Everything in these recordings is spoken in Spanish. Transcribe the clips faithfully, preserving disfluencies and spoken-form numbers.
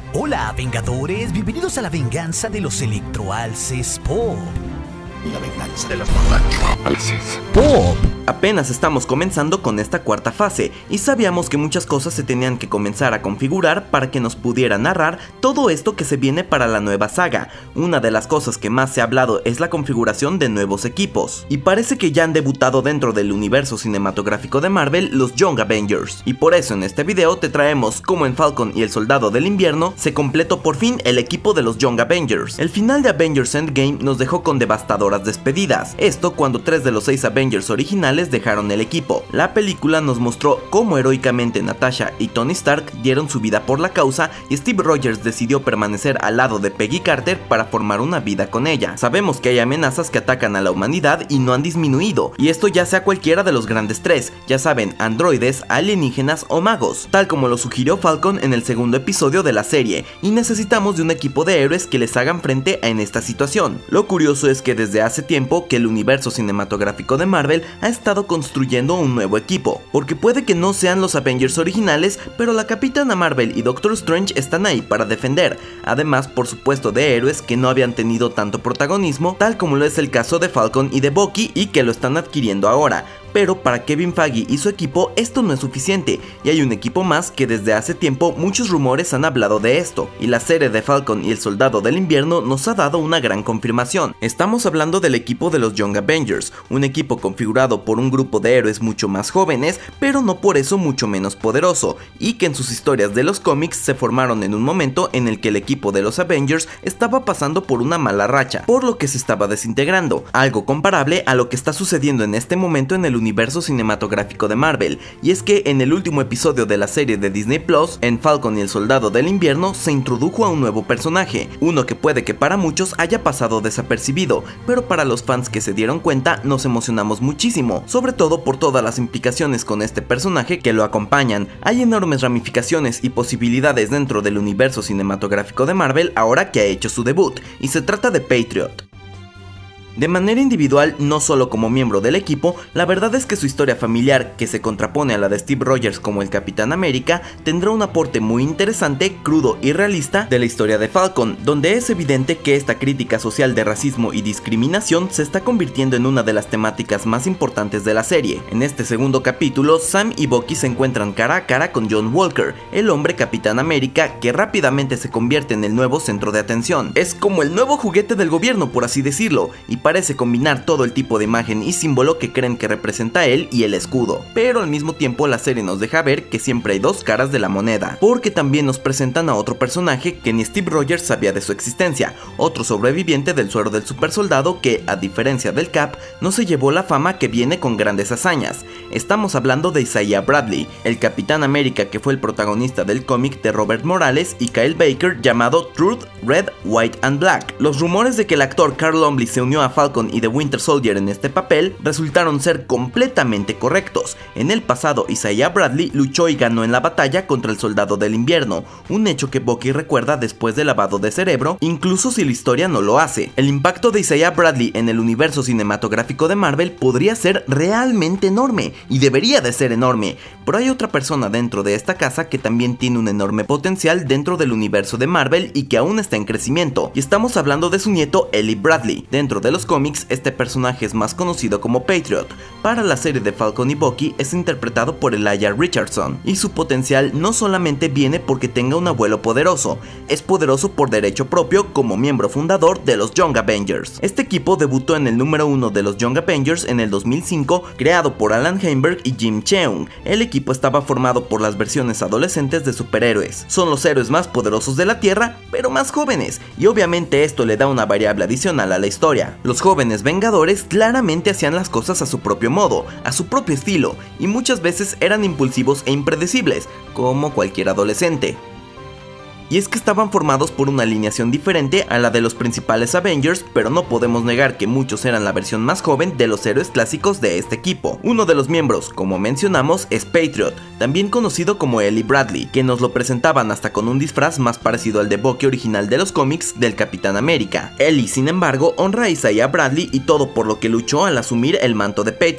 Hola, Vengadores, bienvenidos a la venganza de los electroalces Pop. La venganza de los electroalces Pop. Apenas estamos comenzando con esta cuarta fase y sabíamos que muchas cosas se tenían que comenzar a configurar para que nos pudiera narrar todo esto que se viene para la nueva saga. Una de las cosas que más se ha hablado es la configuración de nuevos equipos, y parece que ya han debutado dentro del universo cinematográfico de Marvel los Young Avengers, y por eso en este video te traemos cómo en Falcon y el Soldado del Invierno se completó por fin el equipo de los Young Avengers. El final de Avengers Endgame nos dejó con devastadoras despedidas, esto cuando tres de los seis Avengers originales dejaron el equipo. La película nos mostró cómo heroicamente Natasha y Tony Stark dieron su vida por la causa y Steve Rogers decidió permanecer al lado de Peggy Carter para formar una vida con ella. Sabemos que hay amenazas que atacan a la humanidad y no han disminuido, y esto ya sea cualquiera de los grandes tres, ya saben, androides, alienígenas o magos, tal como lo sugirió Falcon en el segundo episodio de la serie, y necesitamos de un equipo de héroes que les hagan frente en esta situación. Lo curioso es que desde hace tiempo que el universo cinematográfico de Marvel ha estado construyendo un nuevo equipo, porque puede que no sean los Avengers originales, pero la Capitana Marvel y Doctor Strange están ahí para defender, además por supuesto de héroes que no habían tenido tanto protagonismo, tal como lo es el caso de Falcon y de Bucky, y que lo están adquiriendo ahora. Pero para Kevin Feige y su equipo esto no es suficiente, y hay un equipo más que desde hace tiempo muchos rumores han hablado de esto, y la serie de Falcon y el Soldado del Invierno nos ha dado una gran confirmación. Estamos hablando del equipo de los Young Avengers, un equipo configurado por un grupo de héroes mucho más jóvenes, pero no por eso mucho menos poderoso, y que en sus historias de los cómics se formaron en un momento en el que el equipo de los Avengers estaba pasando por una mala racha, por lo que se estaba desintegrando, algo comparable a lo que está sucediendo en este momento en el universo cinematográfico de Marvel, y es que en el último episodio de la serie de Disney Plus, en Falcon y el Soldado del Invierno, se introdujo a un nuevo personaje, uno que puede que para muchos haya pasado desapercibido, pero para los fans que se dieron cuenta nos emocionamos muchísimo, sobre todo por todas las implicaciones con este personaje que lo acompañan. Hay enormes ramificaciones y posibilidades dentro del universo cinematográfico de Marvel ahora que ha hecho su debut, y se trata de Patriot. De manera individual, no solo como miembro del equipo, la verdad es que su historia familiar, que se contrapone a la de Steve Rogers como el Capitán América, tendrá un aporte muy interesante, crudo y realista de la historia de Falcon, donde es evidente que esta crítica social de racismo y discriminación se está convirtiendo en una de las temáticas más importantes de la serie. En este segundo capítulo, Sam y Bucky se encuentran cara a cara con John Walker, el hombre Capitán América que rápidamente se convierte en el nuevo centro de atención. Es como el nuevo juguete del gobierno, por así decirlo, y parece combinar todo el tipo de imagen y símbolo que creen que representa él y el escudo, pero al mismo tiempo la serie nos deja ver que siempre hay dos caras de la moneda, porque también nos presentan a otro personaje que ni Steve Rogers sabía de su existencia, otro sobreviviente del suero del supersoldado que, a diferencia del Cap, no se llevó la fama que viene con grandes hazañas. Estamos hablando de Isaiah Bradley, el Capitán América que fue el protagonista del cómic de Robert Morales y Kyle Baker llamado Truth, Red, White and Black. Los rumores de que el actor Carl Lumbly se unió a Falcon y The Winter Soldier en este papel resultaron ser completamente correctos. En el pasado, Isaiah Bradley luchó y ganó en la batalla contra el Soldado del Invierno, un hecho que Bucky recuerda después del lavado de cerebro, incluso si la historia no lo hace. El impacto de Isaiah Bradley en el universo cinematográfico de Marvel podría ser realmente enorme, y debería de ser enorme, pero hay otra persona dentro de esta casa que también tiene un enorme potencial dentro del universo de Marvel y que aún está en crecimiento, y estamos hablando de su nieto Eli Bradley. Dentro de los cómics, este personaje es más conocido como Patriot. Para la serie de Falcon y Bucky es interpretado por Elijah Richardson, y su potencial no solamente viene porque tenga un abuelo poderoso, es poderoso por derecho propio como miembro fundador de los Young Avengers. Este equipo debutó en el número uno de los Young Avengers en el dos mil cinco, creado por Alan Heinberg y Jim Cheung. El equipo estaba formado por las versiones adolescentes de superhéroes. Son los héroes más poderosos de la Tierra, pero más jóvenes, y obviamente esto le da una variable adicional a la historia. Los jóvenes Vengadores claramente hacían las cosas a su propio modo, a su propio estilo, y muchas veces eran impulsivos e impredecibles, como cualquier adolescente. y es que estaban formados por una alineación diferente a la de los principales Avengers, pero no podemos negar que muchos eran la versión más joven de los héroes clásicos de este equipo. Uno de los miembros, como mencionamos, es Patriot, también conocido como Eli Bradley, que nos lo presentaban hasta con un disfraz más parecido al de Bucky original de los cómics del Capitán América. Eli, sin embargo, honra a Isaiah Bradley y todo por lo que luchó al asumir el manto de Patriot.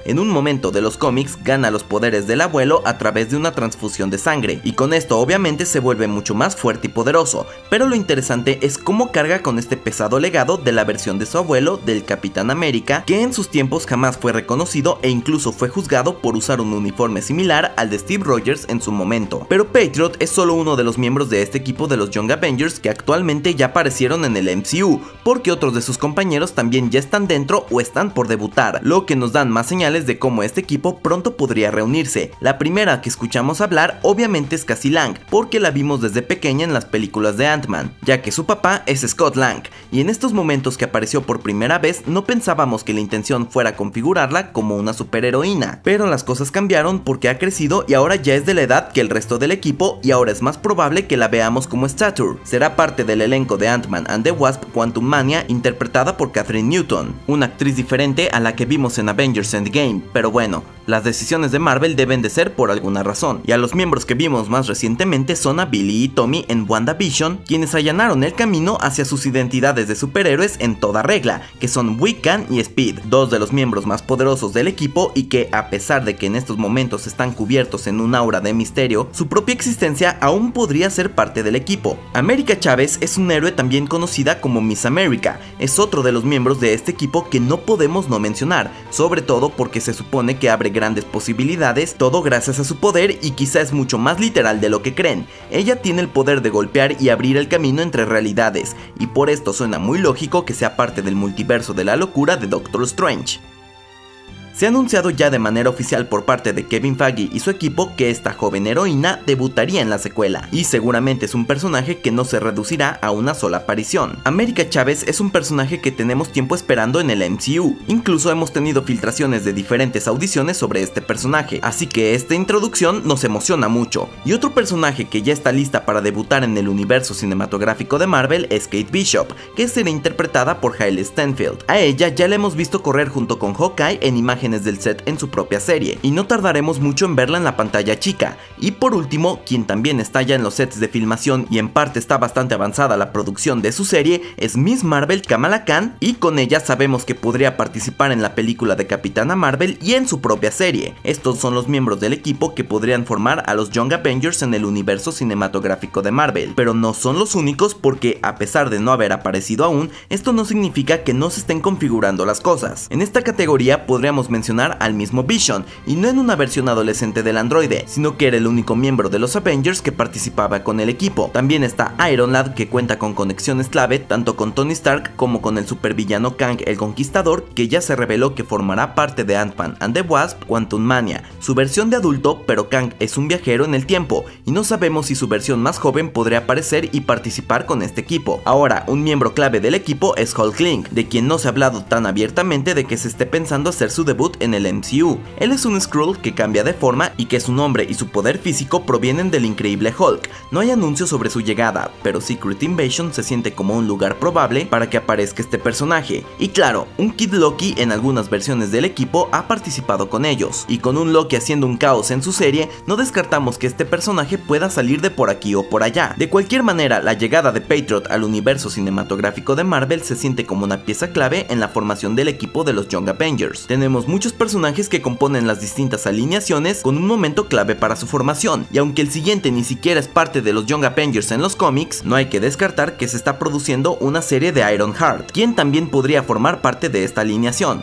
En un momento de los cómics gana los poderes del abuelo a través de una transfusión de sangre, y con esto obviamente se vuelve mucho más fuerte y poderoso, pero lo interesante es cómo carga con este pesado legado de la versión de su abuelo, del Capitán América, que en sus tiempos jamás fue reconocido e incluso fue juzgado por usar un uniforme similar al de Steve Rogers en su momento. Pero Patriot es solo uno de los miembros de este equipo de los Young Avengers que actualmente ya aparecieron en el M C U, porque otros de sus compañeros también ya están dentro o están por debutar, lo que nos dan más señales de cómo este equipo pronto podría reunirse. La primera que escuchamos hablar obviamente es Cassie Lang, porque la vimos desde pequeña en las películas de Ant-Man, ya que su papá es Scott Lang, y en estos momentos que apareció por primera vez no pensábamos que la intención fuera configurarla como una superheroína, pero las cosas cambiaron porque ha crecido y ahora ya es de la edad que el resto del equipo, y ahora es más probable que la veamos como Stature. Será parte del elenco de Ant-Man and the Wasp Quantumania, interpretada por Kathryn Newton, una actriz diferente a la que vimos en Avengers Endgame, pero bueno, las decisiones de Marvel deben de ser por alguna razón, y a los miembros que vimos más recientemente son a Billy y Tommy en WandaVision, quienes allanaron el camino hacia sus identidades de superhéroes en toda regla, que son Wiccan y Speed, dos de los miembros más poderosos del equipo y que, a pesar de que en estos momentos están cubiertos en un aura de misterio, su propia existencia aún podría ser parte del equipo. América Chávez es un héroe también conocida como Miss America, es otro de los miembros de este equipo que no podemos no mencionar, sobre todo porque se supone que abre grandes posibilidades, todo gracias a su poder y quizá es mucho más literal de lo que creen. Ella tiene el poder de golpear y abrir el camino entre realidades, y por esto suena muy lógico que sea parte del multiverso de la locura de Doctor Strange. Se ha anunciado ya de manera oficial por parte de Kevin Feige y su equipo que esta joven heroína debutaría en la secuela, y seguramente es un personaje que no se reducirá a una sola aparición. América Chávez es un personaje que tenemos tiempo esperando en el M C U, incluso hemos tenido filtraciones de diferentes audiciones sobre este personaje, así que esta introducción nos emociona mucho. Y otro personaje que ya está lista para debutar en el universo cinematográfico de Marvel es Kate Bishop, que será interpretada por Hailey Steinfeld. A ella ya la hemos visto correr junto con Hawkeye en imágenes del set en su propia serie, y no tardaremos mucho en verla en la pantalla chica. Y por último, quien también está ya en los sets de filmación y en parte está bastante avanzada la producción de su serie, es Miss Marvel Kamala Khan, y con ella sabemos que podría participar en la película de Capitana Marvel y en su propia serie. Estos son los miembros del equipo que podrían formar a los Young Avengers en el universo cinematográfico de Marvel, pero no son los únicos, porque a pesar de no haber aparecido aún, esto no significa que no se estén configurando las cosas. En esta categoría podríamos mencionar al mismo Vision, y no en una versión adolescente del androide, sino que era el único miembro de los Avengers que participaba con el equipo. También está Iron Lad, que cuenta con conexiones clave tanto con Tony Stark como con el supervillano Kang el Conquistador, que ya se reveló que formará parte de Ant-Man and the Wasp Quantumania, su versión de adulto, pero Kang es un viajero en el tiempo, y no sabemos si su versión más joven podría aparecer y participar con este equipo. Ahora, un miembro clave del equipo es Hulkling, de quien no se ha hablado tan abiertamente de que se esté pensando hacer su debut en el M C U. Él es un Skrull que cambia de forma y que su nombre y su poder físico provienen del increíble Hulk. No hay anuncio sobre su llegada, pero Secret Invasion se siente como un lugar probable para que aparezca este personaje. Y claro, un Kid Loki en algunas versiones del equipo ha participado con ellos, y con un Loki haciendo un caos en su serie, no descartamos que este personaje pueda salir de por aquí o por allá. De cualquier manera, la llegada de Patriot al universo cinematográfico de Marvel se siente como una pieza clave en la formación del equipo de los Young Avengers. Tenemos muchos personajes que componen las distintas alineaciones con un momento clave para su formación, y aunque el siguiente ni siquiera es parte de los Young Avengers en los cómics, no hay que descartar que se está produciendo una serie de Ironheart, quien también podría formar parte de esta alineación.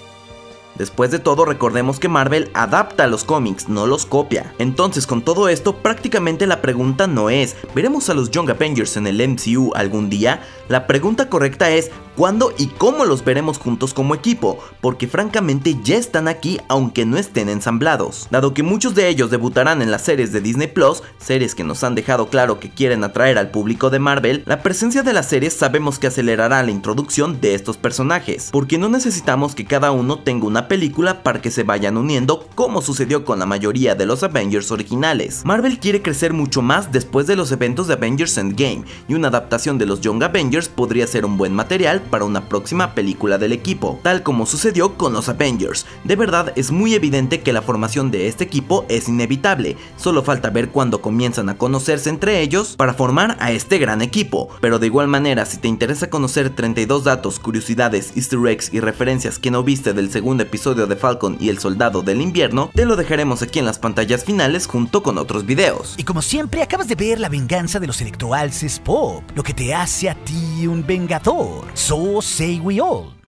Después de todo, recordemos que Marvel adapta los cómics, no los copia. Entonces, con todo esto, prácticamente la pregunta no es ¿veremos a los Young Avengers en el M C U algún día? La pregunta correcta es ¿cuándo y cómo los veremos juntos como equipo? Porque francamente ya están aquí aunque no estén ensamblados. Dado que muchos de ellos debutarán en las series de Disney Plus, series que nos han dejado claro que quieren atraer al público de Marvel, la presencia de las series sabemos que acelerará la introducción de estos personajes, porque no necesitamos que cada uno tenga una película para que se vayan uniendo, como sucedió con la mayoría de los Avengers originales. Marvel quiere crecer mucho más después de los eventos de Avengers Endgame, y una adaptación de los Young Avengers podría ser un buen material para una próxima película del equipo, tal como sucedió con los Avengers. De verdad es muy evidente que la formación de este equipo es inevitable, solo falta ver cuándo comienzan a conocerse entre ellos para formar a este gran equipo. Pero de igual manera, si te interesa conocer treinta y dos datos, curiosidades, easter eggs y referencias que no viste del segundo episodio de Falcon y el Soldado del Invierno, te lo dejaremos aquí en las pantallas finales junto con otros videos. Y como siempre, acabas de ver La venganza de los electroalces pop, lo que te hace a ti un vengador. So say we all.